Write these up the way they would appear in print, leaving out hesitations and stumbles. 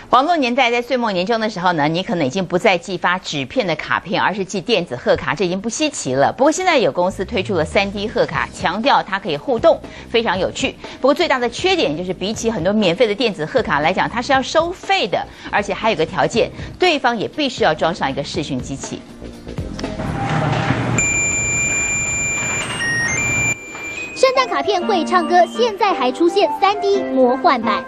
网络年代在岁末年终的时候呢，你可能已经不再寄发纸片的卡片，而是寄电子贺卡，这已经不稀奇了。不过现在有公司推出了3D 贺卡，强调它可以互动，非常有趣。不过最大的缺点就是比起很多免费的电子贺卡来讲，它是要收费的，而且还有个条件，对方也必须要装上一个视讯机器。 圣诞卡片会唱歌，现在还出现3D 魔幻版。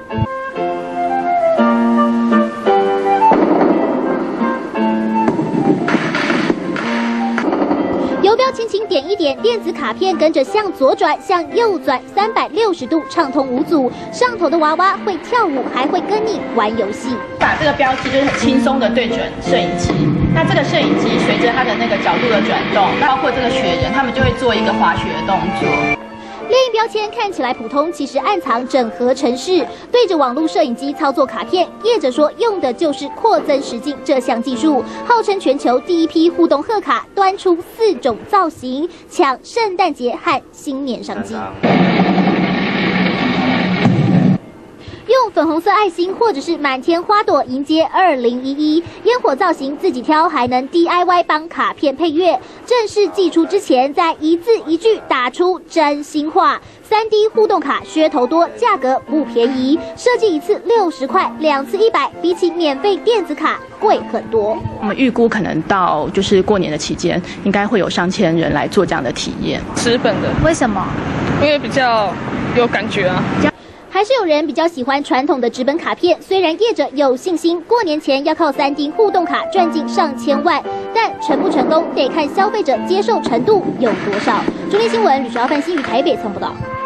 游标轻轻点一点，电子卡片跟着向左转、向右转，360度畅通无阻。上头的娃娃会跳舞，还会跟你玩游戏。 把这个标志就是很轻松的对准摄影机。那这个摄影机随着它的那个角度的转动，包括这个雪人，他们就会做一个滑雪的动作。 列印标签看起来普通，其实暗藏整合程式。对着网络摄影机操作卡片，业者说用的就是扩增实境这项技术，号称全球第一批互动贺卡，端出4种造型，抢圣诞节和新年商机。用粉红色爱心或者是满天花朵迎接2011，烟火造型自己挑，还能 DIY 帮卡片配乐。正式寄出之前，再一字一句打出真心话。3D 互动卡噱头多，价格不便宜，设计一次60块，2次100，比起免费电子卡贵很多。 我们预估可能到就是过年的期间，应该会有上千人来做这样的体验。 纸本的， 为什么？ 因为比较有感觉啊。 还是有人比较喜欢传统的纸本卡片，虽然业者有信心过年前要靠3D 互动卡赚进上千万，但成不成功得看消费者接受程度有多少。中天新闻吕绍范新于台北曾报道。